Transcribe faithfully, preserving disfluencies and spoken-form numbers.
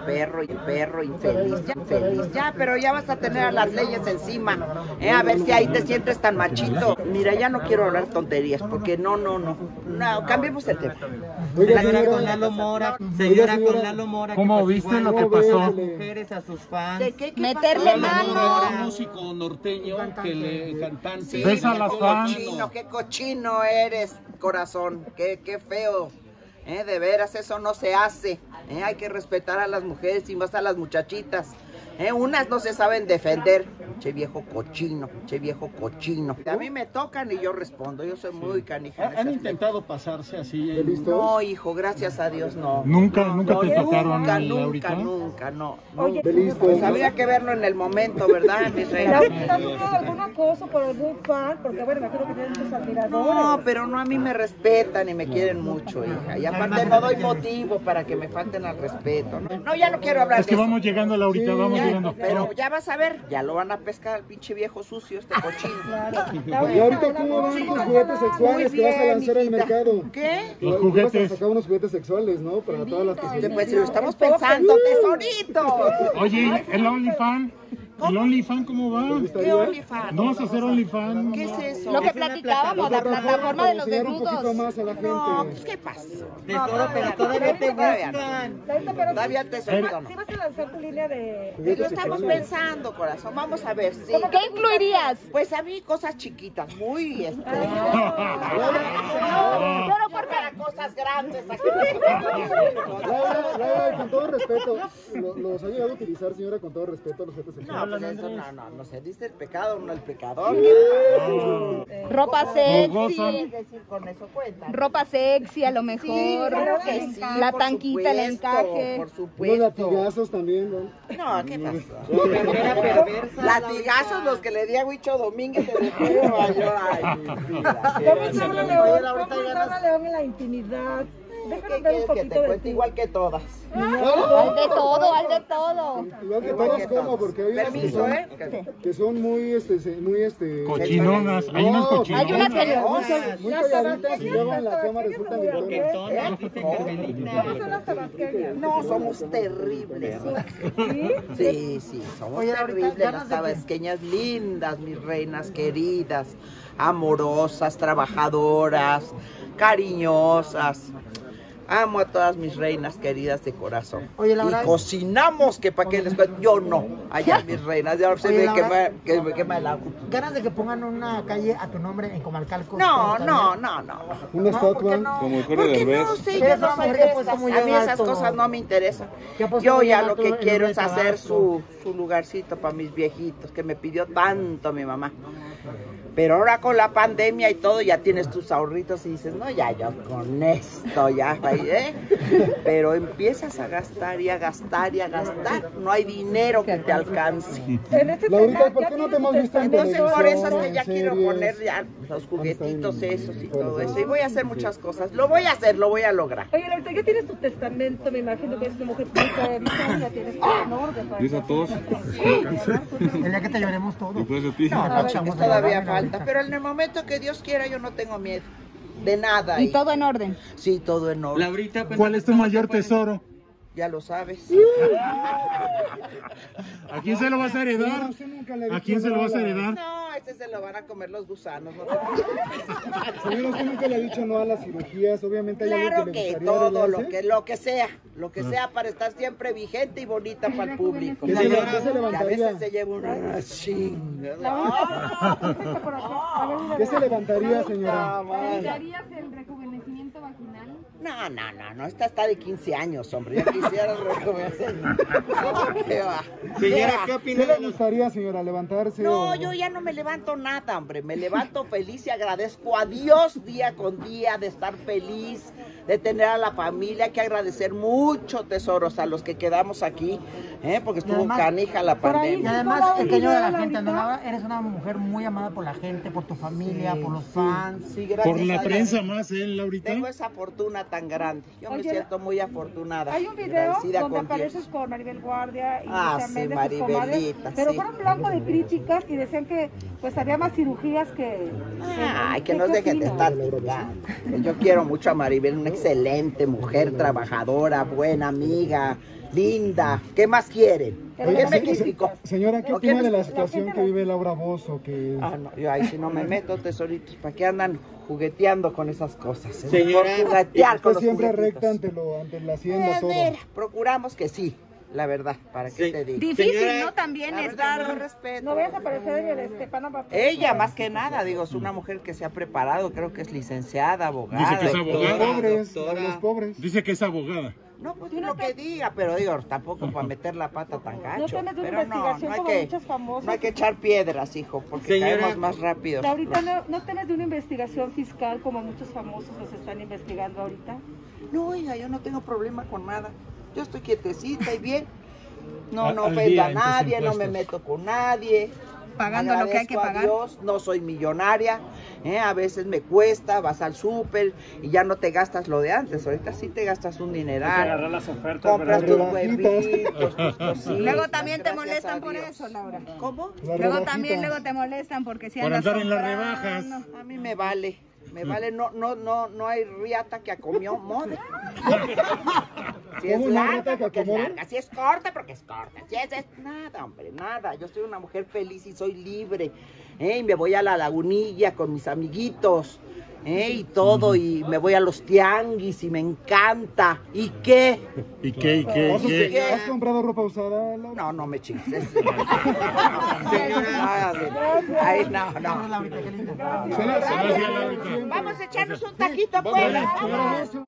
perro, y el perro infeliz, ya, infeliz, ya, pero ya vas a tener a las leyes encima, ¿eh? A ver si ahí te sientes tan machito. Mira, ya no quiero hablar tonterías, porque no, no, no, no, cambiemos el tema. Señora con Lalo Mora, señora con Lalo Mora. ¿Cómo viste lo que pasó? A las mujeres, a sus fans. ¿De qué, qué Meterle pasó? mano. Un músico norteño que le cantante. Sí, Besa a qué las fans. cochino, qué cochino eres, corazón, qué, qué feo. ¿Eh? De veras, eso no se hace. ¿Eh? Hay que respetar a las mujeres y más a las muchachitas. ¿Eh? Unas no se saben defender. Che viejo cochino, che viejo cochino. A mí me tocan y yo respondo. Yo soy muy canija. ¿Han intentado pasarse así? En... No, hijo, gracias a Dios, no. ¿Nunca, no, nunca no, te tocaron, Nunca, Laurita? nunca, nunca, no. Oye, nunca. Pues habría que verlo en el momento, ¿verdad, mis reinas? ¿Laurita ha tenido algún acoso por algún fan? Porque bueno, me acuerdo que tienen tus admiradores. No, pero no, a mí me respetan y me quieren mucho, hija. Y aparte no doy motivo para que me falten al respeto. No, no ya no quiero hablar Es que de vamos eso. llegando, Laurita, vamos Ya, llegando. pero ya vas a ver, ya lo van a pescar al pinche viejo sucio, este cochino. Claro. ¿Y ahorita cómo van tus juguetes sexuales que vas a lanzar al mercado? ¿Qué? Los Vas juguetes. a sacar unos juguetes sexuales, ¿no? Para todas las que se... Pues lo estamos pensando, tesorito. Oye, el OnlyFans. ¿El OnlyFans cómo va? ¿Qué OnlyFans? ¿No vas a hacer OnlyFans? ¿Qué es eso? Lo que platicábamos, la plataforma de los Enseñar un poquito desnudos. más a la gente. No, pues ¿qué pasó? Tesoro, pero todavía te buscan. Laurita, pero Todavía sí- tesorito no. sí vas a lanzar tu línea de... Lo estamos pensando, corazón. Vamos a ver, sí. ¿Qué incluirías? Pues a mí cosas chiquitas, muy este. Ah. Pero por para cosas grandes. Laura, Laura, con todo respeto, ¿lo- ¿los ha llegado a utilizar, señora, con todo respeto, los juguetes No, sexuales? pues eso no, no, no se dice el pecado, no el pecador. Ropa Gozan. sexy. Es decir, con eso cuenta. Ropa sexy a lo mejor. Sí, claro que sí, La por tanquita, el supuesto, encaje. Por Unos supuesto. latigazos también, ¿no? No, ¿qué pasó? Enfermera perversa. Latigazos los que le di a Huicho Domínguez en el Río de Nueva York. Ay, mi vida. ¿Cómo es Ana León? Oye, Laurita, ¿Cómo es ya Ana nos- León en la intimidad? ¿Qué Déjanos ver un quieres que te poquito de cuente? ti. Igual que todas. Al de todo, al de todo. Igual que Igual todos, que ¿cómo? todas. Porque hay unas que Permiso, son, ¿eh? que son muy, este, se- muy, este... Cochinonas, hay unas No, cochinonas. Hay unas que- Cosas. Muy Las calladitas y luego en la tabasqueñas, cama las resultan tabasqueñas gritonas. ¿Eh? ¿Cómo son las tabasqueñas? No, somos terribles. ¿Sí? Sí, sí, somos Oye, ahorita, terribles, ganas las de que- tabasqueñas lindas, mis reinas queridas, amorosas, trabajadoras, cariñosas. Amo a todas mis reinas queridas de corazón. Oye, Laura- y cocinamos, que para qué les cuento. Yo no, allá mis reinas, ya se Oye, me Laura- quema, que me quema el agua. Ganas de que pongan una calle a tu nombre en Comalcalco. No, no, no, no. Una estatua. Como ¿Por Eugenio qué Derbez. no? Sí, Eres yo no una soy mujer de que puesta esas. muy A mí esas alto. cosas no me interesan. Que ha puesto Yo muy ya alto lo que el quiero nombre es de hacer Tabasco. su, su lugarcito para mis viejitos, que me pidió tanto mi mamá. Pero ahora con la pandemia y todo, ya tienes tus ahorritos y dices, no, ya, yo con esto, ya, ¿eh? Pero empiezas a gastar y a gastar y a gastar. No hay dinero que te alcance. En este Laurita, tema, ¿por ya qué no te tienes hemos tu visto en testamento. Entonces por eso es que en ya quiero series? poner ya los juguetitos esos y todo eso. Y voy a hacer muchas cosas. Lo voy a hacer, lo voy a lograr. Oye, Laurita, ya tienes tu testamento, me imagino que es una mujer muy servicial, ya tienes tu honor de Dice a todos. El día que te lloremos todo. Después de ti. No, no, echamos de Todavía llorar, falta, Laurita. pero en el momento que Dios quiera yo no tengo miedo de nada. Y todo en orden. Sí, todo en orden. Laurita, ¿Cuál es tu mayor tesoro? Ya lo sabes. ¿A quién se lo vas a heredar? Usted nunca le ha ¿A dicho quién se lo vas a nada. heredar? No, ese se lo van a comer los gusanos. ¿no? Señora, usted nunca le ha dicho no a las cirugías, obviamente hay Claro algo que le que gustaría todo, lo arreglarse. que, lo que sea, lo que sea para estar siempre vigente y bonita para el público. ¿Qué se, Señora, ¿qué se Que a levantaría? veces se lleva una chinga. ¿Qué se levantaría, señora? ¿Darías el rejuvenecimiento vaginal? No, no, no, no, esta está de quince años, hombre. Ya quisiera el rejuvenecimiento. No, ¿qué va? Señora, va? ¿qué ¿Qué opina le de los... gustaría, señora, levantarse? No, o- yo ya no me levanto nada, hombre. Me levanto feliz y agradezco a Dios día con día de estar feliz, de tener a la familia. Hay que agradecer mucho, tesoros, a los que quedamos aquí, ¿eh? Porque estuvo además, canija la ahí- Y pandemia. además, ¿Cómo el cariño de la Laurita? gente, ¿no? Laura? Eres una mujer muy amada por la gente, por tu familia, por los fans. Sí, gracias Por la a Dios. prensa más, ¿eh, Laurita? Tengo esa fortuna tan grande. Yo me Oye, siento muy afortunada. Hay un video agradecida donde con Dios. apareces con Maribel Guardia y Ah, Luisa sí, Méndez, tus comadres, Maribelita, pero sí. fueron blanco de críticas y decían que pues había más cirugías que... Ay, que ¿Qué- nos qué dejen de opinas? estar jugando. Yo quiero mucho a Maribel, una excelente mujer, trabajadora, buena amiga, linda. ¿Qué más quieren? Oye, ¿Quién me se- criticó? se- Señora, ¿qué ¿O opina quién de la es- situación que vive Laura Bozzo? Que... Ah, no, yo ahí si no me meto, tesoritos, ¿para qué andan jugueteando con esas cosas? Es Señora, mejor juguetear con Usted los siempre juguetitos. recta ante, lo, ante la hacienda, Eh, todo. mira, procuramos que sí, la verdad, ¿para qué Sí. te digo? Difícil, Señora, ¿no? También La es verdad, dar... lo respeto. No vayas a aparecer en el Estepana Papel. Ella, más que nada, digo, es una mujer que se ha preparado, creo que es licenciada, abogada. Dice que es Los abogada. pobres, doctora. los pobres. Dice que es abogada. No, pues lo que diga, pero digo, tampoco para meter la pata tan gacho. No temes de una pero no, investigación no hay como que, muchos famosos. no hay que echar piedras, hijo, porque Señora, caemos más rápido. Ahorita no, no temes de una investigación fiscal como muchos famosos los están investigando ahorita. No, oiga, yo no tengo problema con nada. Yo estoy quietecita y bien. No, A- no al ofendo día a en tus nadie, no me impuestos. meto con nadie. Pagando lo que hay que Agradezco a pagar. Dios, no soy millonaria, ¿eh? A veces me cuesta, vas al súper y ya no te gastas lo de antes. Ahorita sí te gastas un dineral. las ofertas, Compras tus Rebajitas. huevitos, tus cositas. Luego también te gracias molestan a por Dios. eso, Laura. ¿Cómo? Las Luego rebajitas. también luego te molestan porque si Por andas andar en las comprando. rebajas. A mí me vale, me vale, no, no, no, no hay riata que acomió mode. Si es ¿Cómo una larga, riata que porque es acomode? larga, si es corta, porque es corta, si es, es nada, hombre, nada. Yo soy una mujer feliz y soy libre, ¿eh? Y me voy a la lagunilla con mis amiguitos, ¿eh? Y todo, y me voy a los tianguis y me encanta. ¿Y qué? ¿Y qué? ¿Y qué? ¿Has, ¿Y qué? ¿Has comprado ropa usada, Laura? No, no me chingues. Nada de- Ay, no, no. Señora, Gracias, Laurita. Vamos a echarnos un taquito, pues. Señora Bozzo,